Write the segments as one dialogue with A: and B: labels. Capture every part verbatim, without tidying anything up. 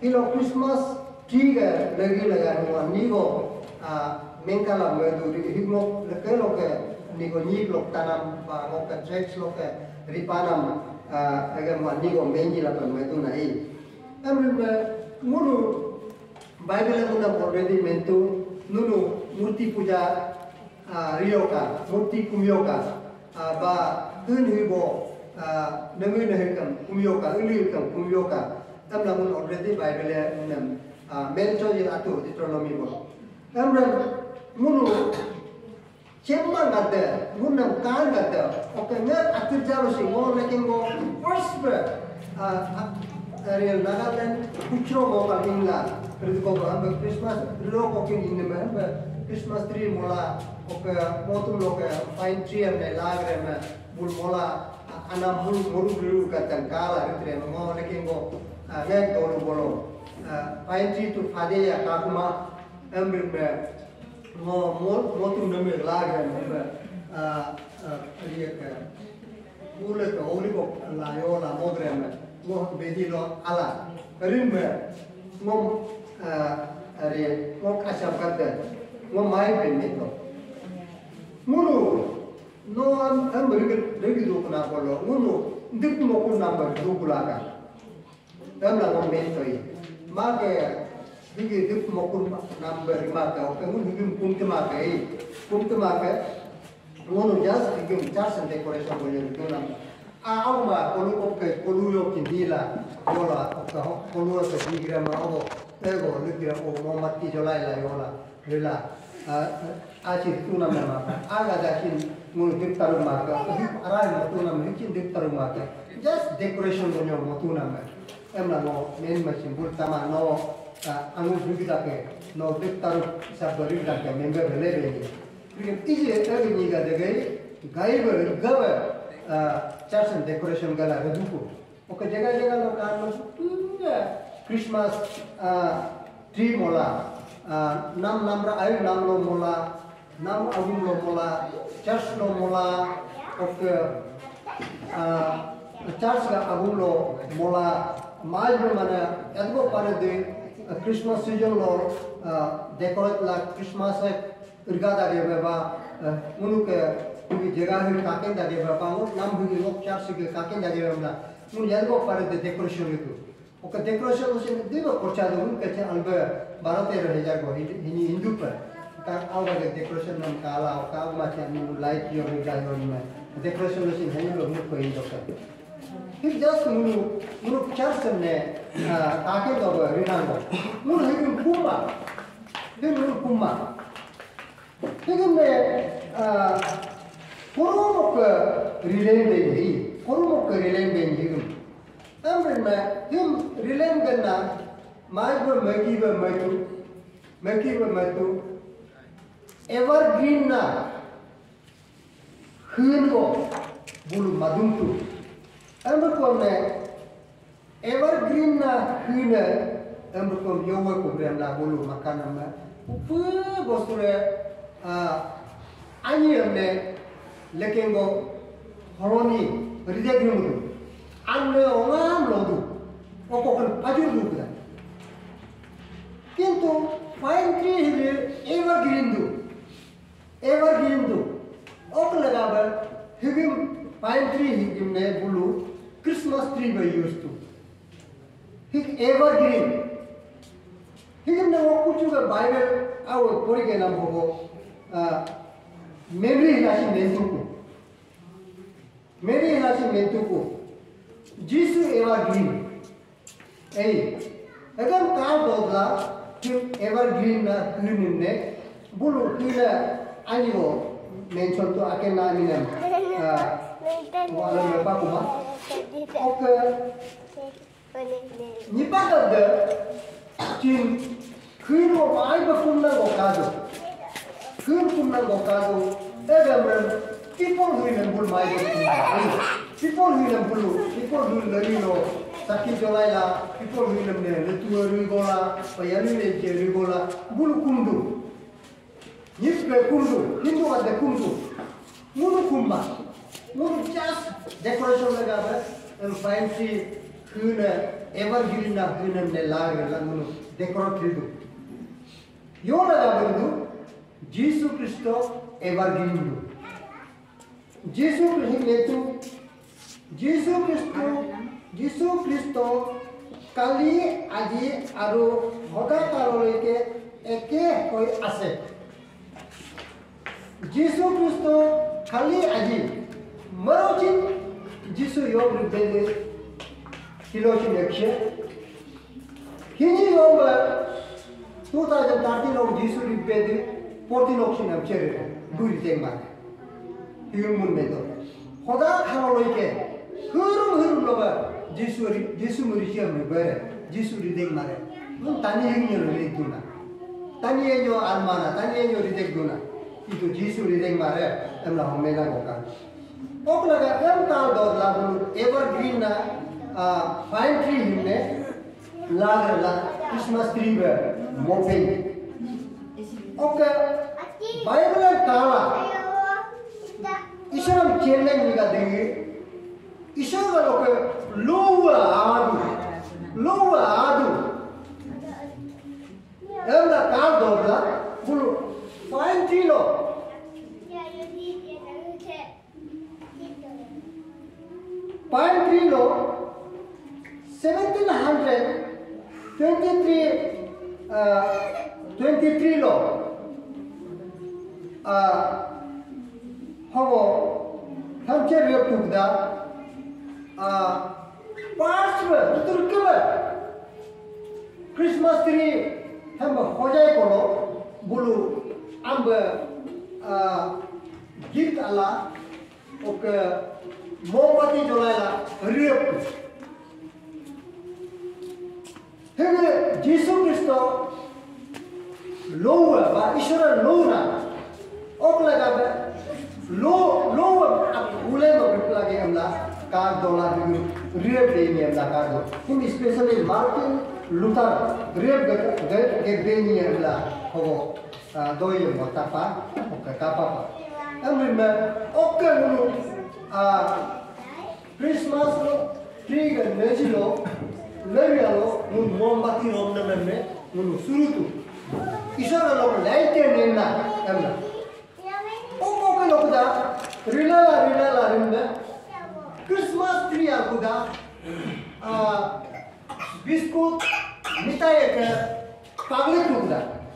A: ilo Christmas tree ga lagi laga mo nigo mengkala medu higmo lekelo ke nigo nyip lok tanam pa ngok ke tracks lok ke ripanam aga mo nigo menji la pa medu na i amri mulu Bible muna already mentu nunu murti puja rioka murti kumyoka ba kun hibo nengi nehkan kumyoka uli kan kumyoka am lamun already Bible nam mention in atu Deuteronomy mo amra munu chemma gade munam kan gade oke ngat atu jalo si mo lekin mo first real Nagaland kuchro mo kalingla Rizko bahamba Christmas rilo kokin inne bahamba Christmas tree mola oke motum loke pine tree amne lagre me bul mola anam bul moru biru katan kala ritre mo lekin go ngek tolu bolo pine tree tu fade ya kakuma ambil me mo motum name lagre me ba riya ka bule ka oli ko la yo la modre me mo bedilo ala rim me mo Ari, ngok asam kata, ngok mai pen itu. Mulu, no am am beri beri dua kena kalau, mulu, dip mo pun number dua bulakan. Am lah ngok mentoi, maka beri dip mo pun number maka, oke mulu beri pun ke maka, pun ke maka, mulu jas beri jas dekorasi boleh itu nama. Aku mah kalau oke kalau yo kindila, yola, oke kalau yo sejigram aku. Ego, lukira o mo mati jolai la yola, rela. Aci tuna mama. Aga dakin mulu dip tarum maka. Arai mo tuna mo hikin dip tarum maka. Just decoration donyo mo tuna mo. Emla no main machine bul tama no anu dugi dake no dip tarum sabari dake member rele beni. Because easy ego ni ga dege gai ber gawe charsen decoration gala reduko. Oke jaga-jaga lo kan masuk tuh Christmas tree mola, nam namra ayu nam lo mola, nam agum lo mola, church lo mola, oke, church ga agum lo mola, mai lo mana, adgo pada de Christmas season lo decorate la Christmas ek irgada de beba, munu ke ugi jaga hi kaken da de beba, munu nam ugi lo church ke kaken da de beba, munu adgo pada de decoration itu. Oke dekorasi usin diba korchado un kache albe barate rahe jago hini hindu par ka awga de dekorasi nam kala ka ma che nu light yo ni jai no ni dekorasi usin hani lo mu ko indo ka hit just munu munu charsen ne taake do rinango munu hikin kuma de munu kuma hikin ne koromok rilende hi koromok rilende hikin Amrin me him rilen ganna mai go maki ba matu maki ba matu evergreen na khun go bulu madum tu amr ko me evergreen na khun amr ko yowa ko brem la bulu makana ma pu go sure ani amne lekengo horoni ridegrum Ane orang lodu, okokon pajur lupa. Kintu pine tree hilir evergreen du, evergreen du. Ok lagabar higim pine tree higim ne bulu Christmas tree by used to. Hig evergreen. Higim ne wo kuchu ga Bible awo pori ke nam hobo memory hilashi mentuku. Memory hilashi mentuku. Jesus evergreen. Hey, agar car dodla kim evergreen na green ne bulu kila animo mention to aken na minam. Wala me pa kuma. Okay. Ni pa da kim green o ai ba kunna go kado. Green kunna go kado. Ever people who in bul mai go. People who in bulu, people who larino, sakit jolaila, people who in ne letua rigola, payani ne rigola, bulu kundu. Yispe kundu, hindu ada kundu. Mulu kumma. Mulu just decoration lagaba and fancy khuna evergreen na hunam ne lager la munu decorative. Yo laga bendu Jesus Christo evergreen do. Jesus Christo Jesus Christo Jesus Christo kali aji aru hoda karoleke eke koi ase. Jesus Christo kali aji marochin Jesus yom rubele kilochin ekhe hini yom twenty thirteen of Jesus rubele fourteen option am chere duri tema human medo hoda karoleke hurum hurum loba Jesus Jesus muricham rebere Jesus ridek mare mun tani hinyo ridek duna tani enyo almana tani enyo ridek duna itu Jesus ridek mare emla homena goka okla ga em ta do la bulu evergreen na pine tree himne lagar la Christmas tree be moping oke Bible kala isharam chenne niga dengi ishara loke lowa adu lowa adu emla kal do la bulu pine tree lo pine tree lo seventeen twenty-three uh, twenty-three lo uh, hobo thamche rep tukda uh, paswa turkeba Christmas tree hamba hojai kolo bulu amba uh, gift ala oke mombati jolala rep hege Jesus Christo lowa ba ishara lona okla ga lo lowa ule no lagi amla kar dola digu rep de ni amla kar do him especially Martin Luther rep ge ge de ni amla hobo doye mo tapa oka kapa amma oka nu Christmas lo tree ga neji lo Lerialo, mun mombati romna memme, mun surutu. Ishara lo laite nenna, emna. Oko ke lokuda, rilala rilala rimbe. Christmas tree akuda, biscuit, mitai ke, pagli tukda.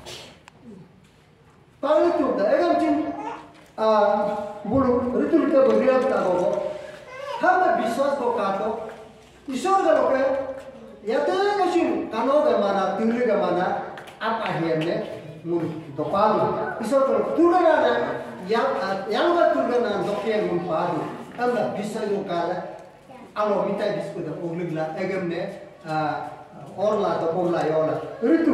A: Pagli tukda. Egam chin, bulu ritu ritu beriak ta gogo. Hama biswas ko kato. Ishara lo ke yate kashin kano ga mana tiri ga mana apa hiamne mun dopadu iso to turga na yang yang ga turga na dokye mun padu anda bisa yo kala alo mita disku da ogligla egemne orla to porla yola ritu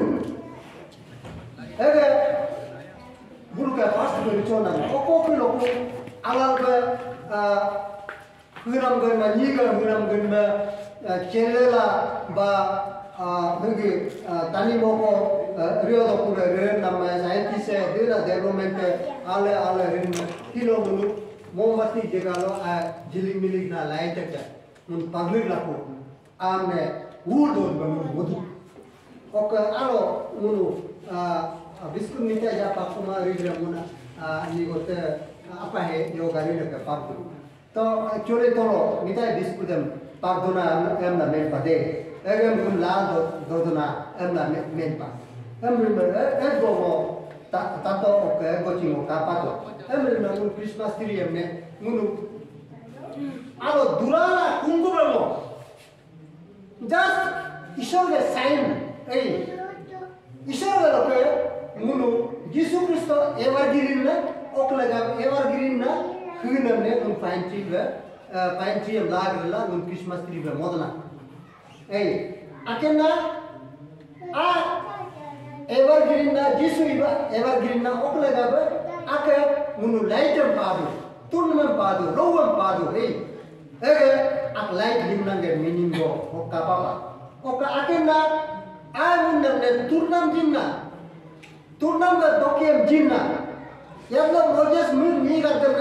A: ege bulka fast go chona oko kilo alal ga hiram ga na niga hiram ga na Chelela ba hagi tani moko rio do pura ren nama scientist se dira development ale ale ren kilo mulu mombati jegalo a jiling miling na light ta mun public lako amne wood do bamu modu ok alo mulu biskut nita ja pakuma ridra muna ni gote apa he yo gari na ka to chole tolo nita biskut dem Pardona emna men pade, egem kum la do dodona emna men pa. Emri me ego mo tato oke gochi mo kapato. Emri me un Christmas tree emne munu. Alo durala kungume mo. Just ishor ge sign ei. Ishor ge loke munu Jesus Christo evergreen na oklega evergreen na hunemne un fine tree pine tree am lagrela un Christmas tree be modna ei akena a evergreen na jisu iba evergreen na oklega be ake munu light am padu tunam padu lowam padu ei ege ak light limna ge meaning go okka papa okka akena a munam ne turnam jinna turnam ga dokiem jinna yalla moses mun ni gadne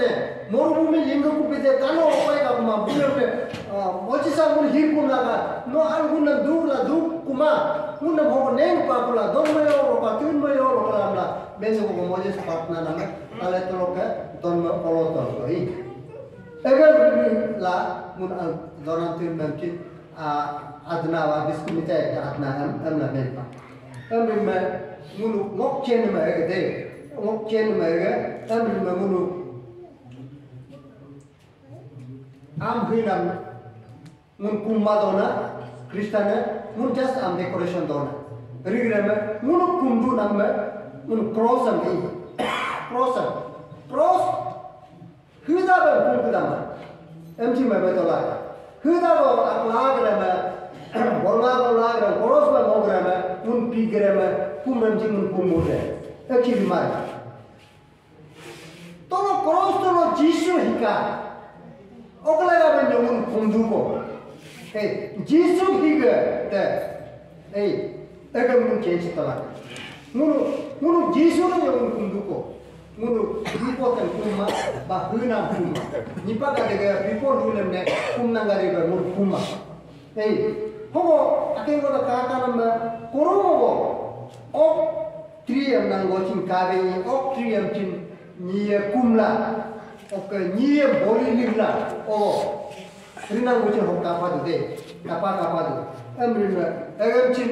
A: morubumi linga kupite kano opai ka kuma bume mochisa mun hir kuna ka no al gunna dula du kuma gunna bhogo nen pa kula donmayo ro pa tunmayo ro kala amla benzo ko mojis partna na ale toloka donma polo to hi egar la mun al donan tin memkin adna wa biskumita ya adna am amla men pa amri ma munu ngok chen ma ga de ngok chen ma ga amri ma munu am hinam mun kumma dona kristana mun just am decoration dona rigrama mun kumdu namme mun cross am ei cross am cross hida ba kumdu dama mg ma betola hida ba aklagrama bolma bolma cross ba mograma mun pigrama kum mg mun kumure akili mar tono cross tono jisu hika okalaga ben mun kumduko hey jisu higa te hey aga mun change tala munu munu jisu na mun kumduko munu dipo kan kuma ba huna kuma nipa ka daga dipo dulem ne kumna ngari ba mun kuma hey hobo akengo da kata nama korobo ok triam nangochin kabe ok triam chin niya kumla oke nyie boli ligla oh rinang bucin hok kapa tu deh kapa kapa tu emrina egam cin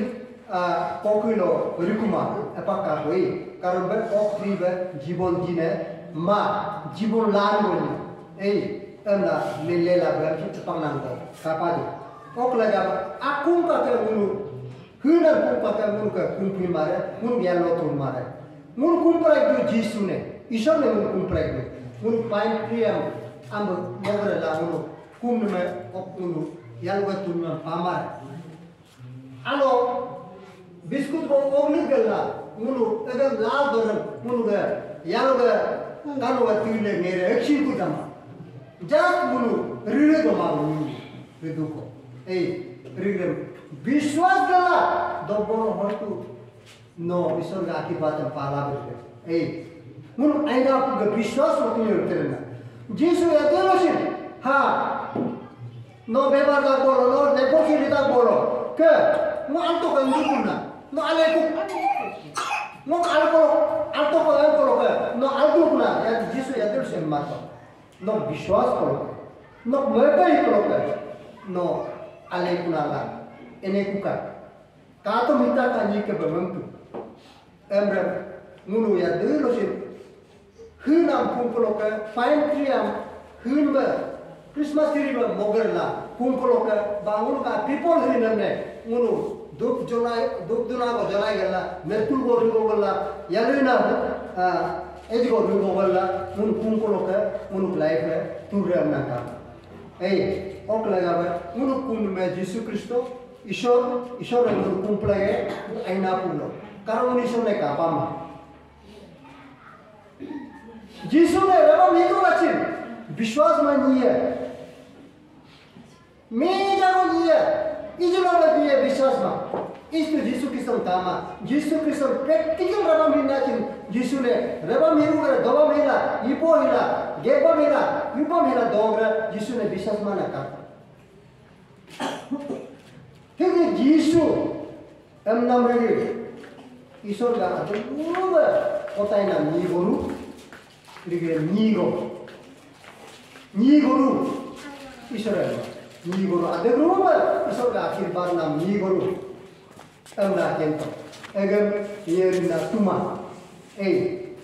A: pokilo rikuma apa kahoi karena ber ok tribe jibon jine ma jibon lan boli eh emla melela ber cin tepang nangko kapa tu ok laga akum kata mulu hina kum kata mulu ke kumpi mare mulu biar lotur mare mulu kumprai tu jisune isor ne mulu kumprai tu mulu pain priam ambo mogre la mulu kum me ok mulu yalwa tunma pamar alo biskut ko ogni galla mulu edam la doram mulu ga yalwa kanwa tile mere ekshi ku dama just mulu rire do ma mulu reduko ei rire vishwas galla dobbo hotu no isor ga ki batam pala berde ei mulu aina ku ga vishwas hotu yorterna jisu yatelosin ha no bebar da bolo no nepoki da bolo ke mo alto kan dukuna no aleku mo alko alto ko alko ke no alto kuna ya jisu yatelosin mato no vishwas ko no mekai ko ke no alekuna la enekuka ka to mita ka ni ke bamtu emre mulu yatelosin hunam kumpolo ke fine triam hunba Christmas tree ba mogerla kumpolo ke bangun ka people hinam ne munu dup jolai dup duna ko jolai galla metul go ringo galla yalina a edi go ringo galla mun kumpolo ke munu life le turam na ka ei ok laga ba munu kum me Jesus Kristo ishor ishor munu kumplage aina pulo karon ishor ne ka pama जिसु ने रवा मीतो लचिन विश्वास मानिए मैं जानो दिए इजलो में दिए विश्वास मा इस जिसु की संतामा जिसु की सं प्रैक्टिकल रवा मीना चिन जिसु ने रवा मीरू करे दवा मीना इपो हिला गेपो मीना युपो मीना दोगरा जिसु ने विश्वास माना का क्योंकि जिसु हम नाम रे ईश्वर का अतुल होता है ना नी बोलू Ligre nigo, nigo ru, Israel, nigo ru. Ada rumah, Israel akhir bar nam nigo ru. Amna kento, agam yerina tuma, eh,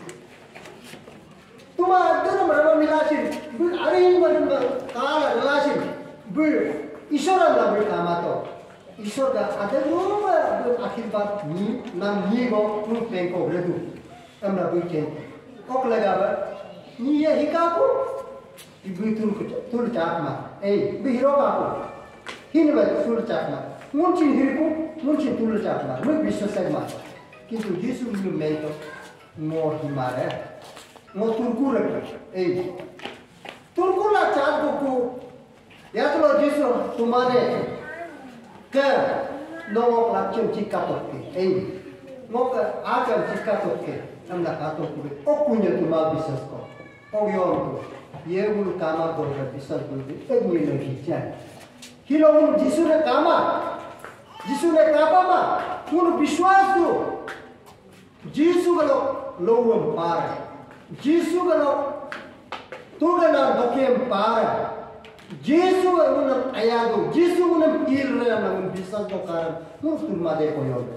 A: tuma ada nama nama milasin, ber ada yang ber kala milasin, ber Israel lah ber kamato, Israel ada rumah ber akhir bar ni nam nigo ru pengko redu, amna ber kento. Ok laga ba ni ye hikaku ibu tul tul chakma ei bihiro kaku hin ba tul chakma muncin hirku muncin tul chakma mu biswas sagma kintu jisu mu mento mo himare mo turku re ei turku la chakku ku ya to jisu tumane ke no lakchim chikatoke ei mo ka akam chikatoke Anda kata tu, oh punya tu mal bisnes kau, oh yon tu, ये मुल कामा बोलकर विश्वास बोलते एक मुल नहीं जाए हिलो मुल जिसु ने कामा जिसु ने कापा मा मुल विश्वास दो जिसु गलो लोगों पार जिसु गलो तुगना दोकेम पार जिसु मुल आयादो जिसु मुल इल रे ना मुल विश्वास दो कारण मुल तुम मादे कोई और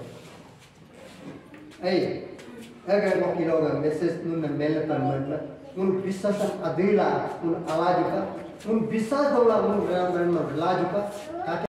A: ऐ अगर वो किलोगा मैसेज नुन मेल पर मत उन विश्वास अधीला उन आवाज का उन विश्वास वाला उन ग्राम में लाज का